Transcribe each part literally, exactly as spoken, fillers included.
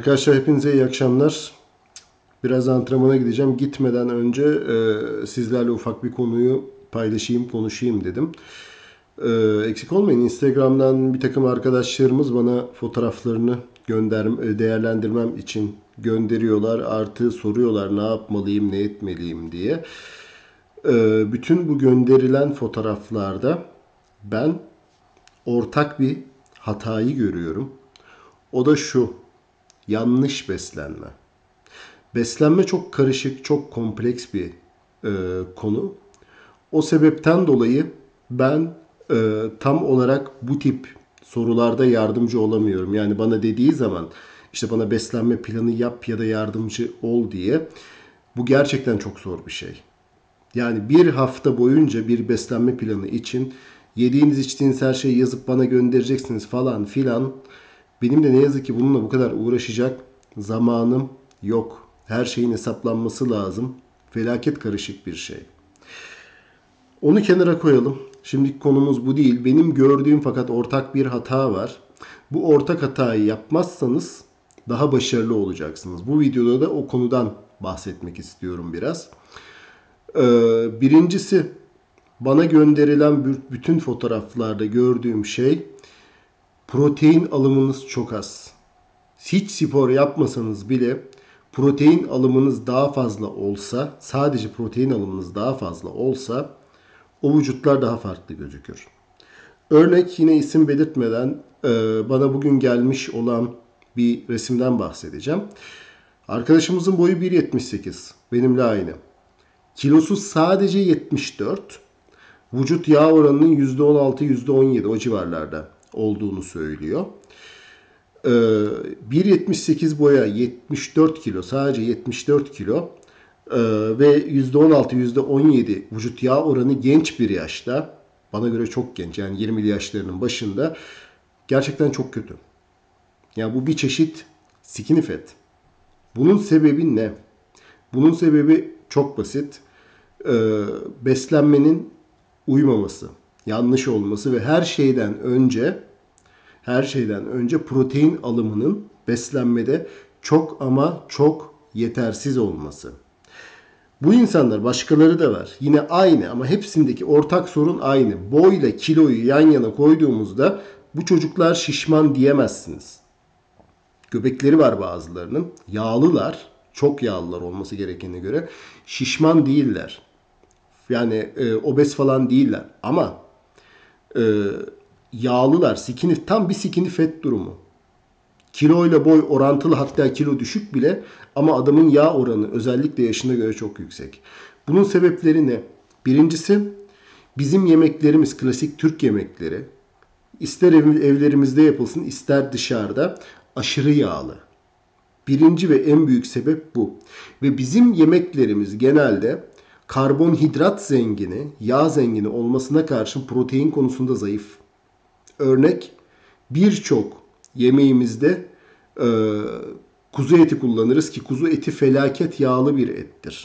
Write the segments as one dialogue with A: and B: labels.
A: Arkadaşlar hepinize iyi akşamlar. Biraz antrenmana gideceğim. Gitmeden önce e, sizlerle ufak bir konuyu paylaşayım, konuşayım dedim. E, eksik olmayın. Instagram'dan bir takım arkadaşlarımız bana fotoğraflarını gönder, e, değerlendirmem için gönderiyorlar. Artı soruyorlar ne yapmalıyım, ne etmeliyim diye. E, bütün bu gönderilen fotoğraflarda ben ortak bir hatayı görüyorum. O da şu: yanlış beslenme. Beslenme çok karışık, çok kompleks bir e, konu. O sebepten dolayı ben e, tam olarak bu tip sorularda yardımcı olamıyorum. Yani bana dediği zaman işte bana beslenme planı yap ya da yardımcı ol diye, bu gerçekten çok zor bir şey. Yani bir hafta boyunca bir beslenme planı için yediğiniz içtiğiniz her şeyi yazıp bana göndereceksiniz falan filan. Benim de ne yazık ki bununla bu kadar uğraşacak zamanım yok. Her şeyin hesaplanması lazım. Felaket karışık bir şey. Onu kenara koyalım. Şimdiki konumuz bu değil. Benim gördüğüm fakat ortak bir hata var. Bu ortak hatayı yapmazsanız daha başarılı olacaksınız. Bu videoda da o konudan bahsetmek istiyorum biraz. Ee, birincisi, bana gönderilen bütün fotoğraflarda gördüğüm şey, protein alımınız çok az. Hiç spor yapmasanız bile protein alımınız daha fazla olsa, sadece protein alımınız daha fazla olsa o vücutlar daha farklı gözükür. Örnek, yine isim belirtmeden e, bana bugün gelmiş olan bir resimden bahsedeceğim. Arkadaşımızın boyu bir yetmiş sekiz. Benimle aynı. Kilosu sadece yetmiş dört. Vücut yağ oranının yüzde on altı yüzde on yedi o civarlarda olduğunu söylüyor. Ee, bir yetmiş sekiz boya, yetmiş dört kilo, sadece yetmiş dört kilo ee, ve yüzde on altı yüzde on yedi vücut yağ oranı genç bir yaşta, bana göre çok genç, yani yirmili yaşlarının başında, gerçekten çok kötü. Yani bu bir çeşit skinny fat. Bunun sebebi ne? Bunun sebebi çok basit. Ee, beslenmenin uymaması, yanlış olması ve her şeyden önce her şeyden önce protein alımının beslenmede çok ama çok yetersiz olması. Bu insanlar, başkaları da var, yine aynı, ama hepsindeki ortak sorun aynı. Boyla kiloyu yan yana koyduğumuzda bu çocuklar şişman diyemezsiniz. Göbekleri var bazılarının. Yağlılar, çok yağlılar olması gerekene göre. Şişman değiller. Yani e, obez falan değiller. Ama e, yağlılar, skinny, tam bir skinny fat durumu. Kilo ile boy orantılı, hatta kilo düşük bile, ama adamın yağ oranı özellikle yaşına göre çok yüksek. Bunun sebepleri ne? Birincisi, bizim yemeklerimiz, klasik Türk yemekleri, ister ev, evlerimizde yapılsın ister dışarıda, aşırı yağlı. Birinci ve en büyük sebep bu. Ve bizim yemeklerimiz genelde karbonhidrat zengini, yağ zengini olmasına karşın protein konusunda zayıf. Örnek, birçok yemeğimizde e, kuzu eti kullanırız ki kuzu eti felaket yağlı bir ettir.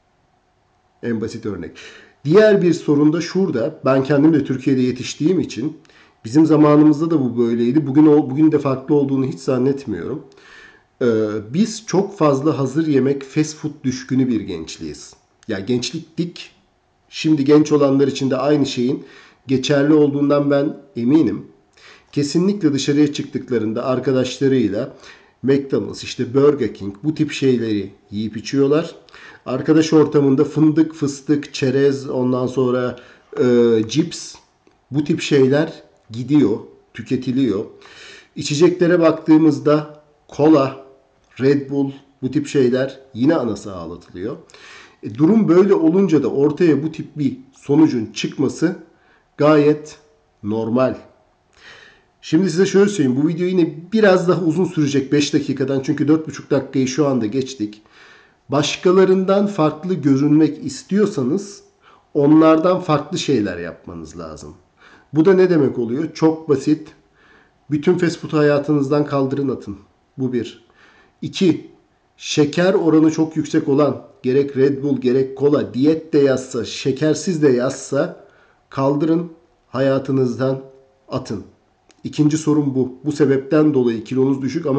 A: En basit örnek. Diğer bir sorun da şurada. Ben kendim de Türkiye'de yetiştiğim için, bizim zamanımızda da bu böyleydi. Bugün bugün de farklı olduğunu hiç zannetmiyorum. Ee, biz çok fazla hazır yemek, fast food düşkünü bir gençliğiz. Ya gençliktik. Şimdi genç olanlar için de aynı şeyin geçerli olduğundan ben eminim. Kesinlikle dışarıya çıktıklarında arkadaşlarıyla McDonald's, işte Burger King, bu tip şeyleri yiyip içiyorlar. Arkadaş ortamında fındık, fıstık, çerez, ondan sonra e, cips, bu tip şeyler gidiyor, tüketiliyor. İçeceklere baktığımızda kola, Red Bull, bu tip şeyler yine anası ağlatılıyor. E, durum böyle olunca da ortaya bu tip bir sonucun çıkması gayet normal. Şimdi size şöyle söyleyeyim. Bu video yine biraz daha uzun sürecek, beş dakikadan. Çünkü dört buçuk dakikayı şu anda geçtik. Başkalarından farklı görünmek istiyorsanız onlardan farklı şeyler yapmanız lazım. Bu da ne demek oluyor? Çok basit. Bütün fast food hayatınızdan kaldırın, atın. Bu bir. İki, şeker oranı çok yüksek olan, gerek Red Bull gerek kola, diyet de yazsa, şekersiz de yazsa, kaldırın, hayatınızdan atın. İkinci sorun bu. Bu sebepten dolayı kilonuz düşük ama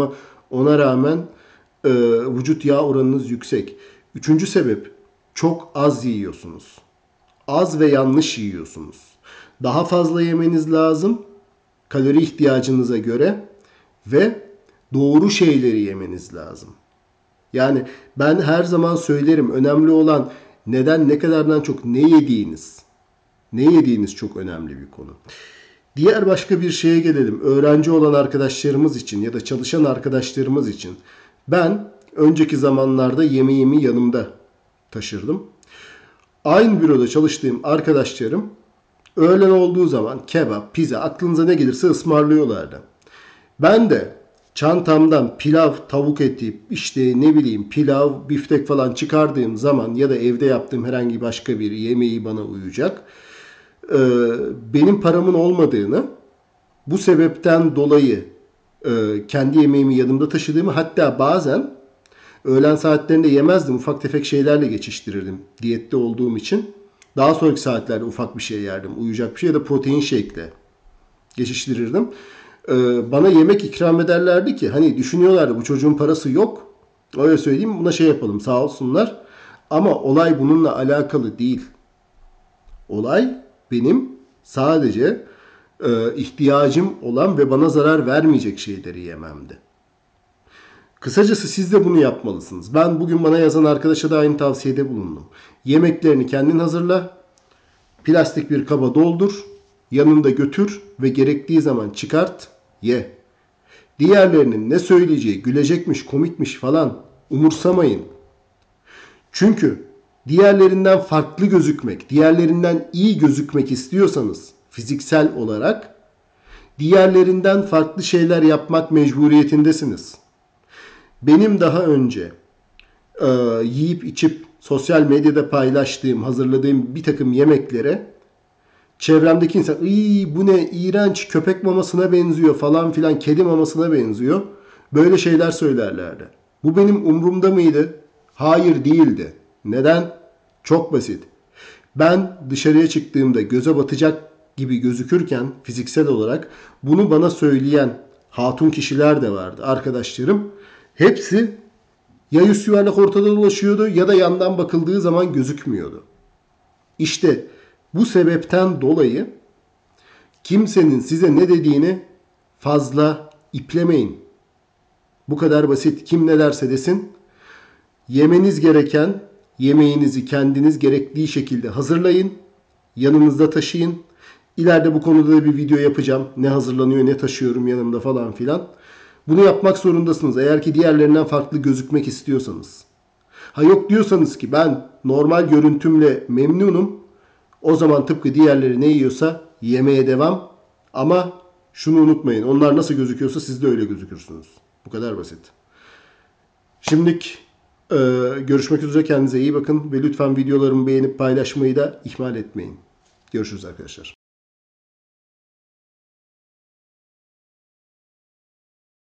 A: Ona rağmen e, vücut yağ oranınız yüksek. Üçüncü sebep, çok az yiyorsunuz. Az ve yanlış yiyorsunuz. Daha fazla yemeniz lazım kalori ihtiyacınıza göre ve doğru şeyleri yemeniz lazım. Yani ben her zaman söylerim, önemli olan neden, ne kadardan çok ne yediğiniz. Ne yediğiniz çok önemli bir konu. Diğer başka bir şeye gelelim. Öğrenci olan arkadaşlarımız için ya da çalışan arkadaşlarımız için. Ben önceki zamanlarda yemeğimi yanımda taşırdım. Aynı büroda çalıştığım arkadaşlarım öğlen olduğu zaman kebap, pizza, aklınıza ne gelirse ısmarlıyorlardı. Ben de çantamdan pilav, tavuk eti, işte ne bileyim pilav, biftek falan çıkardığım zaman ya da evde yaptığım herhangi başka bir yemeği bana uyacak, benim paramın olmadığını, bu sebepten dolayı kendi yemeğimi yanımda taşıdığımı, hatta bazen öğlen saatlerinde yemezdim, ufak tefek şeylerle geçiştirirdim diyette olduğum için. Daha sonraki saatlerde ufak bir şey yerdim, uyuyacak bir şey ya da protein shake'le geçiştirirdim. Bana yemek ikram ederlerdi ki hani düşünüyorlardı bu çocuğun parası yok. Öyle söyleyeyim, buna şey yapalım, sağ olsunlar. Ama olay bununla alakalı değil. Olay benim sadece e, ihtiyacım olan ve bana zarar vermeyecek şeyleri yememdi. Kısacası siz de bunu yapmalısınız. Ben bugün bana yazan arkadaşa da aynı tavsiyede bulundum. Yemeklerini kendin hazırla, plastik bir kaba doldur, yanında götür ve gerektiği zaman çıkart, ye. Diğerlerinin ne söyleyeceği, gülecekmiş, komikmiş falan umursamayın. Çünkü diğerlerinden farklı gözükmek, diğerlerinden iyi gözükmek istiyorsanız fiziksel olarak diğerlerinden farklı şeyler yapmak mecburiyetindesiniz. Benim daha önce e, yiyip içip sosyal medyada paylaştığım, hazırladığım bir takım yemeklere çevremdeki insan, "İyi, bu ne iğrenç, köpek mamasına benziyor falan filan, kedi mamasına benziyor." Böyle şeyler söylerlerdi. Bu benim umurumda mıydı? Hayır, değildi. Neden? Çok basit. Ben dışarıya çıktığımda göze batacak gibi gözükürken fiziksel olarak bunu bana söyleyen hatun kişiler de vardı, arkadaşlarım. Hepsi ya üst yuvarlak ortada dolaşıyordu ya da yandan bakıldığı zaman gözükmüyordu. İşte bu sebepten dolayı kimsenin size ne dediğini fazla iplemeyin. Bu kadar basit. Kim ne derse desin. Yemeniz gereken yemeğinizi kendiniz gerektiği şekilde hazırlayın. Yanınızda taşıyın. İleride bu konuda da bir video yapacağım. Ne hazırlanıyor, ne taşıyorum yanımda falan filan. Bunu yapmak zorundasınız. Eğer ki diğerlerinden farklı gözükmek istiyorsanız. Ha yok diyorsanız ki ben normal görüntümle memnunum. O zaman tıpkı diğerleri ne yiyorsa yemeye devam. Ama şunu unutmayın. Onlar nasıl gözüküyorsa siz de öyle gözükürsünüz. Bu kadar basit. Şimdilik e, görüşmek üzere. Kendinize iyi bakın. Ve lütfen videolarımı beğenip paylaşmayı da ihmal etmeyin. Görüşürüz arkadaşlar.